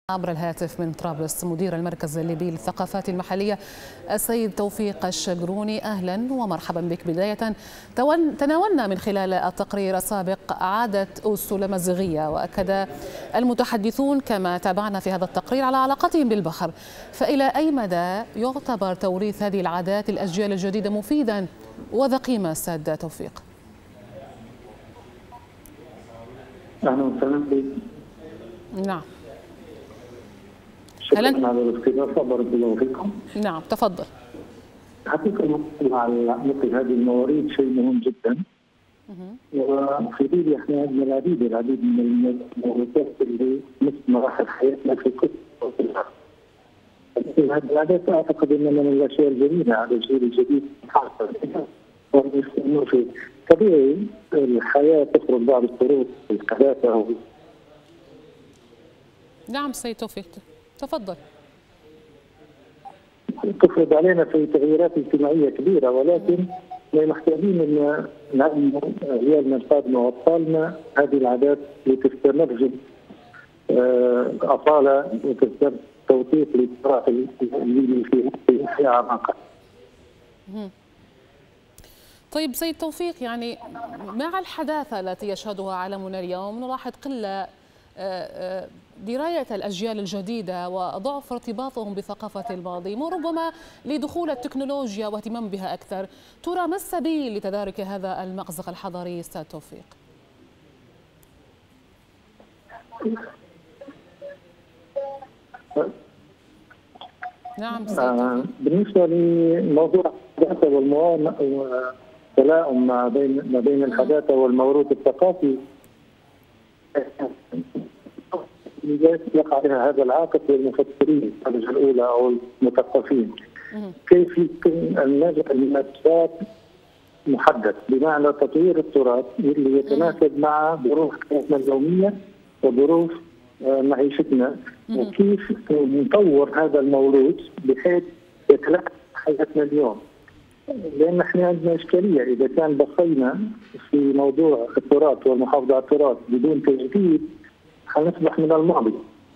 عبر الهاتف من طرابلس مدير المركز الليبي للثقافات المحلية السيد توفيق الشقروني، أهلا ومرحبا بك. بداية تناولنا من خلال التقرير السابق عادة أوسو الأمازيغية، وأكد المتحدثون كما تابعنا في هذا التقرير على علاقتهم بالبحر، فإلى أي مدى يعتبر توريث هذه العادات للأجيال الجديدة مفيدا وذا قيمة أستاذ توفيق؟ أهلا وسهلا بك. نعم، شكرا على الاستضافة، بارك الله فيكم. نعم تفضل. حقيقة الموضوع على مثل هذه الموارد شيء مهم جدا. وفي ليبيا احنا عندنا العديد من الموروثات اللي مثل مراحل حياتنا في كل هذه العادات. اعتقد انها من الاشياء الجميله على الجيل الجديد انه في طبيعي الحياه تفرض بعض الشروط في القداسه. نعم سيد توفيق تفضل. تفرض علينا في تغييرات اجتماعيه كبيره، ولكن محتاجين ان نعلم عيالنا القادمه واطفالنا هذه العادات لتستمر اصاله وتستمر توثيق للتراث الليبي في اعماقه. طيب سيد توفيق، يعني مع الحداثه التي يشهدها عالمنا اليوم نلاحظ قله دراية الأجيال الجديدة وضعف ارتباطهم بثقافة الماضي، وربما لدخول التكنولوجيا واهتمام بها أكثر. ترى ما السبيل لتدارك هذا المأزق الحضاري أستاذ توفيق؟ نعم بالنسبة لموضوع الحداثة والتلاؤم ما بين الحداثة والموروث الثقافي، يقع عليها هذا العائق للمفكرين الدرجه الاولى او المثقفين. كيف يمكن ان نجعل المسار محدد، بمعنى تطوير التراث اللي يتناسب مع ظروف حياتنا اليوميه وظروف معيشتنا، وكيف نطور هذا الموروث بحيث يتلائم حياتنا اليوم. لان احنا عندنا اشكاليه اذا كان بقينا في موضوع التراث والمحافظه على التراث بدون تجديد، حنصبح من الماضي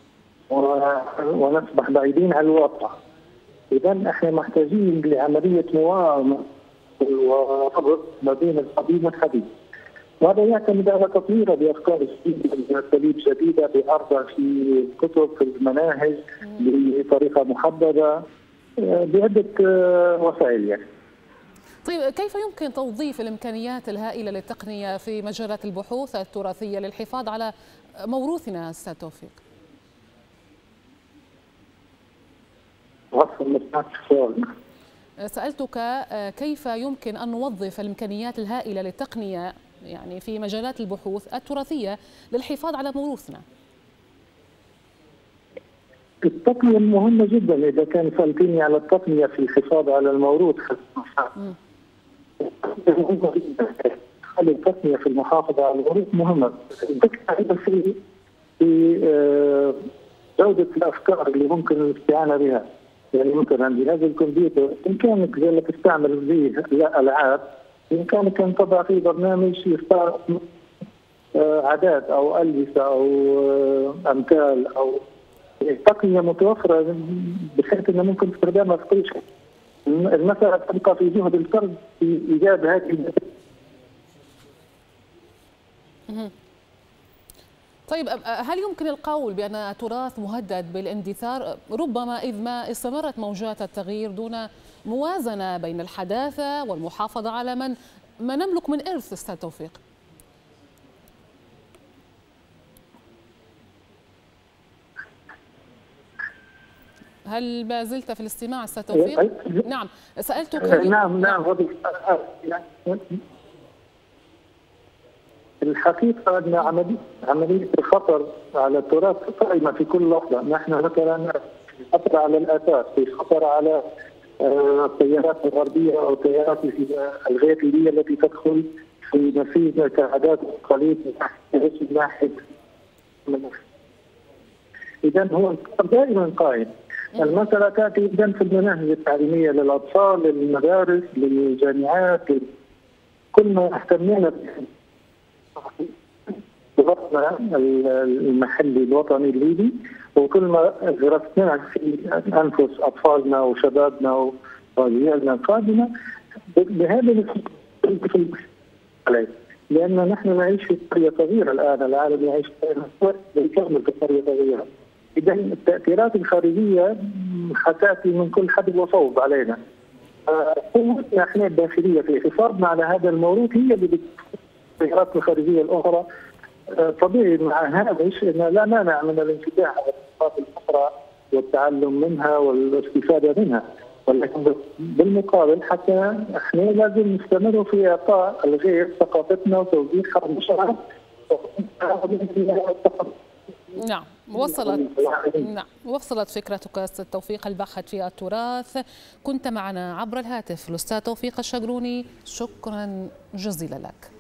ونصبح بعيدين عن الواقع. اذا احنا محتاجين لعمليه موائمه وربط ما بين القديم والحديث، وهذا يعتمد على تطويره بافكار جديده باساليب جديده بعرضها في كتب في المناهج بطريقه محدده بعده وسائل يعني. طيب كيف يمكن توظيف الامكانيات الهائله للتقنيه في مجالات البحوث التراثيه للحفاظ على موروثنا استاذ توفيق؟ سألتك كيف يمكن أن نوظف الإمكانيات الهائلة للتقنية يعني في مجالات البحوث التراثية للحفاظ على موروثنا. التقنية مهمة جدا. إذا كان سألتني على التقنية في الحفاظ على الموروث، التقنية في المحافظة على الموروث مهمة. في جودة الأفكار اللي ممكن الاستعانة بها. يعني ممكن عندي هذا الكمبيوتر بإمكانك زي انك تستعمل به ألعاب، بإمكانك أن تضع فيه برنامج يختار عادات أو ألبسة أو أمثال أو تقنية متوفرة بحيث أنها ممكن استخدامها في كل شيء. المسألة تبقى في جهد الفرد في إيجاد هذه. طيب هل يمكن القول بأن التراث مهدد بالاندثار ربما إذ ما استمرت موجات التغيير دون موازنة بين الحداثة والمحافظة على ما نملك من إرث أستاذ توفيق؟ هل ما زلت في الاستماع أستاذ توفيق؟ نعم سألتك. نعم الحقيقة أن عملية الخطر على التراث قائمة في كل لحظة. نحن مثلا خطر على الآثار، في خطر على التيارات الغربية أو التيارات الغير ليبية التي تدخل في نفيذ كعادات وتقاليد من ناحية. إذا هو الخطر دائما قائم. المسألة تأتي إذا في المناهج التعليمية للأطفال، للمدارس، للجامعات، كل ما اهتمينا بوطننا المحلي الوطني الليبي وكل ما غرسناه في انفس اطفالنا وشبابنا واجيالنا القادمه بهذا عليه، لان نحن نعيش في قريه صغيره الان، العالم يعيش يكمل في قريه صغيره. اذا التاثيرات الخارجيه حتاتي من كل حدب وصوب علينا. قوتنا احنا الداخليه في حفاظنا على هذا الموروث هي اللي التاثيرات الخارجيه الاخرى. طبيعي مع هذا ان لا مانع من الانفتاح على الثقافات الاخرى والتعلم منها والاستفاده منها، ولكن بالمقابل حتى احنا لازم نستمر في اعطاء الغير ثقافتنا وتوزيعها بشرع. نعم، وصلت فكرتك أستاذ توفيق الباحث في التراث. كنت معنا عبر الهاتف الأستاذ توفيق الشقروني، شكرا جزيلا لك.